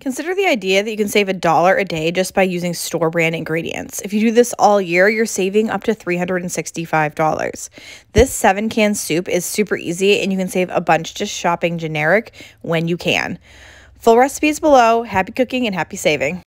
Consider the idea that you can save $1 a day just by using store brand ingredients. If you do this all year, you're saving up to $365. This 7-can soup is super easy and you can save a bunch just shopping generic when you can. Full recipes below. Happy cooking and happy saving.